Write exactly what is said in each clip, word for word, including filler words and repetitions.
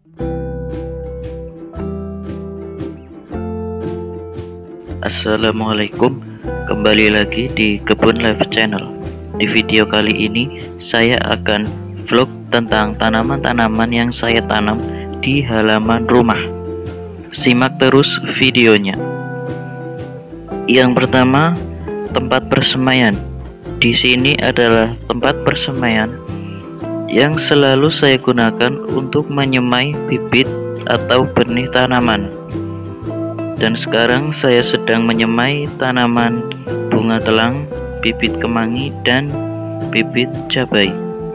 Assalamualaikum, kembali lagi di Kebun Life Channel. Di video kali ini saya akan vlog tentang tanaman-tanaman yang saya tanam di halaman rumah. Simak terus videonya. Yang pertama, tempat persemaian. Di sini adalah tempat persemaian yang selalu saya gunakan untuk menyemai bibit atau benih tanaman. Dan sekarang saya sedang menyemai tanaman bunga telang, bibit kemangi, dan bibit cabai.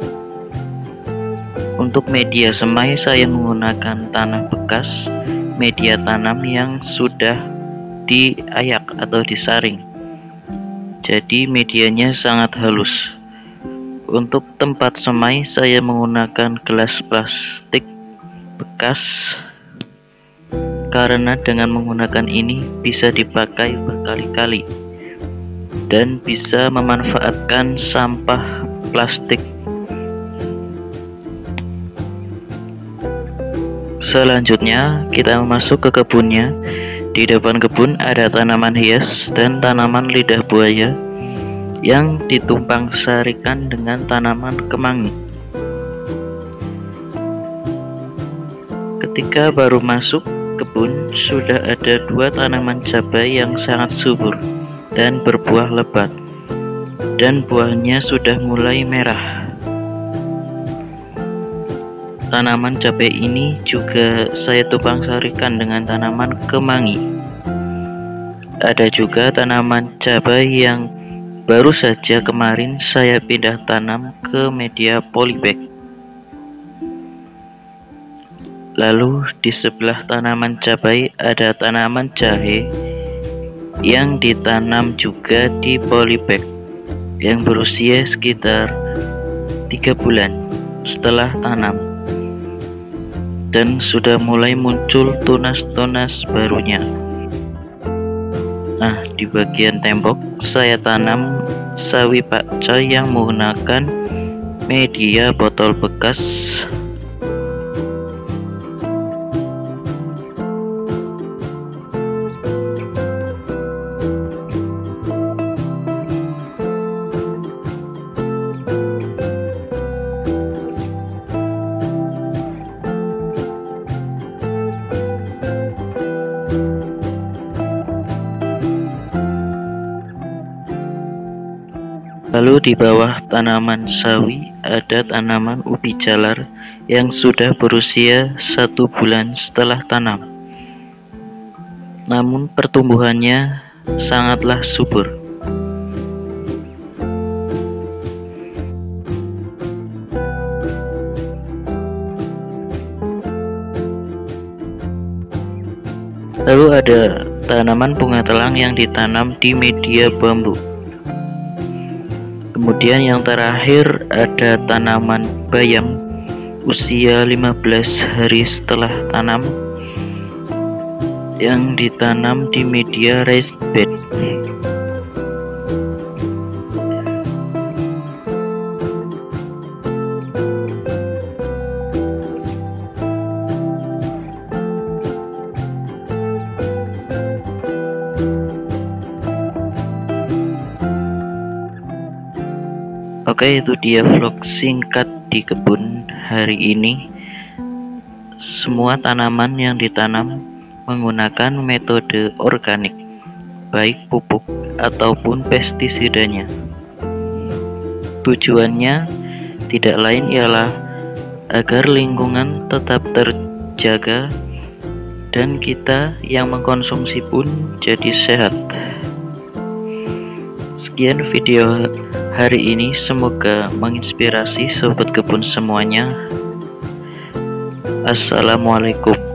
Untuk media semai saya menggunakan tanah bekas, media tanam yang sudah diayak atau disaring. Jadi medianya sangat halus. Untuk tempat semai saya menggunakan gelas plastik bekas, karena dengan menggunakan ini bisa dipakai berkali-kali dan bisa memanfaatkan sampah plastik. Selanjutnya kita masuk ke kebunnya. Di depan kebun ada tanaman hias dan tanaman lidah buaya yang ditumpang sarikan dengan tanaman kemangi. Ketika baru masuk kebun, sudah ada dua tanaman cabai yang sangat subur dan berbuah lebat, dan buahnya sudah mulai merah. Tanaman cabai ini juga saya tumpang sarikan dengan tanaman kemangi. Ada juga tanaman cabai yang baru saja kemarin saya pindah tanam ke media polybag. Lalu di sebelah tanaman cabai ada tanaman jahe yang ditanam juga di polybag, yang berusia sekitar tiga bulan setelah tanam dan sudah mulai muncul tunas-tunas barunya. Nah, di bagian tembok saya tanam sawi pakcoy yang menggunakan media botol bekas. Lalu di bawah tanaman sawi ada tanaman ubi jalar yang sudah berusia satu bulan setelah tanam. Namun pertumbuhannya sangatlah subur. Lalu ada tanaman bunga telang yang ditanam di media bambu. Kemudian yang terakhir ada tanaman bayam usia lima belas hari setelah tanam yang ditanam di media raised bed. Oke, itu dia vlog singkat di kebun hari ini. Semua tanaman yang ditanam menggunakan metode organik, baik pupuk ataupun pestisidanya. Tujuannya tidak lain ialah agar lingkungan tetap terjaga dan kita yang mengkonsumsi pun jadi sehat. Sekian video hari ini, semoga menginspirasi sobat kebun semuanya. Assalamualaikum.